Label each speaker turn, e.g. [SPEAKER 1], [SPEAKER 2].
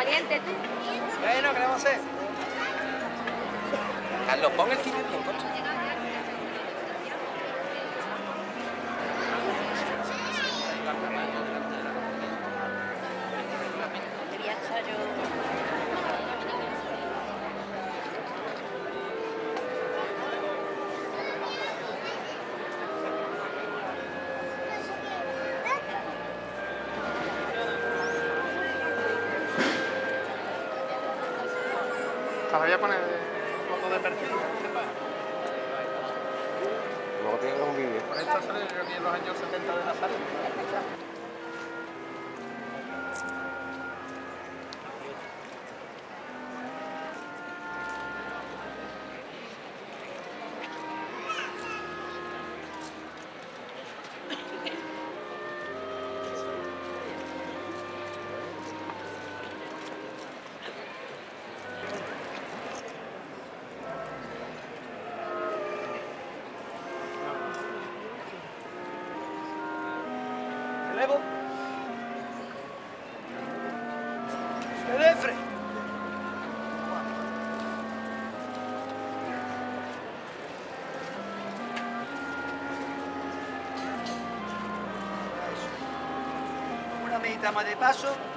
[SPEAKER 1] Vente tú.
[SPEAKER 2] Bueno, ¿qué le vamos a hacer? Carlos, pon el cine bien, coche.
[SPEAKER 1] Quería echar yo...
[SPEAKER 3] Te la voy a poner foto de perfil,
[SPEAKER 4] Luego tiene un vídeo.
[SPEAKER 3] por esta sale creo que en los años 70 de Nazaret.
[SPEAKER 2] Relevo. Celefre. Una medita más de paso.